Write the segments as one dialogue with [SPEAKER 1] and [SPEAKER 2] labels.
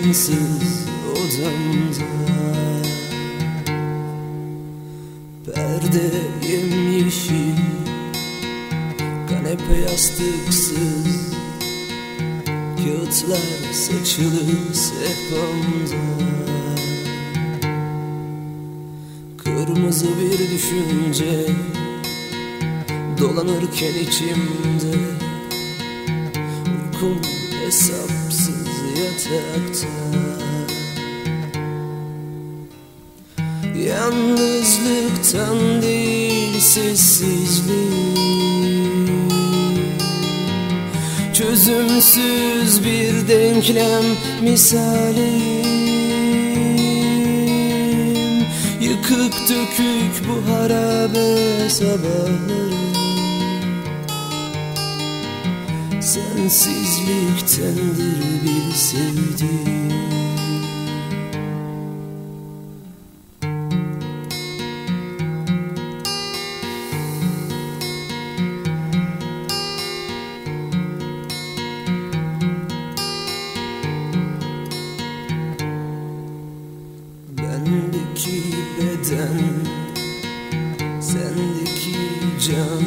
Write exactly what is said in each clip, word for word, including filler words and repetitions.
[SPEAKER 1] sensiz odamda. Perde yemyeşil, kanepe yastıksız, kağıtlar saçılı sehpamda. Kırmızı bir düşünce dolanırken içimde, uykum hesapsız yatakta. Yalnızlıktan değil sessizlik, çözümsüz bir denklem misalim. Yıkık dökük bu harabe sabahları, sensizliktendir bir sevdiğim. Bendeki beden, sendeki can,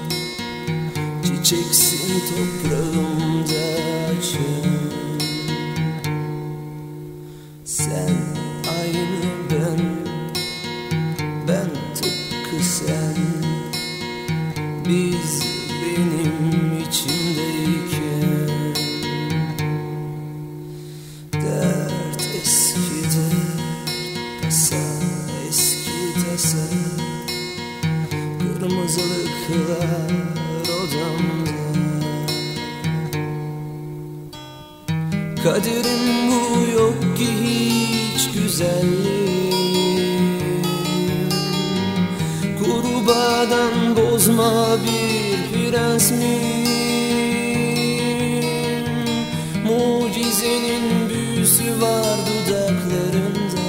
[SPEAKER 1] çiçeksin toprağımda açan. Sen aynı ben, ben tıpkı sen. Biz benim içimdeyken, dert eski dert, tasa eski tasa, kırmızılıklar odamda. Kaderim bu, yok ki hiç güzellik, kurbağadan bozma bir prens miyim? Mucizenin büyüsü var dudaklarında.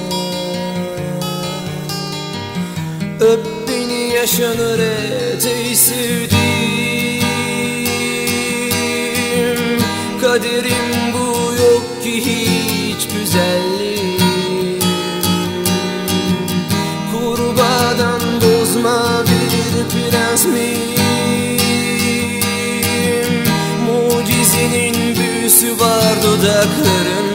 [SPEAKER 1] Öp beni, yaşanır ey sevdiğim. Kaderim bu, yok ki hiç güzellik, kurbağadan bozma bir prens miyim? Mucizenin büyüsü var dudaklarında.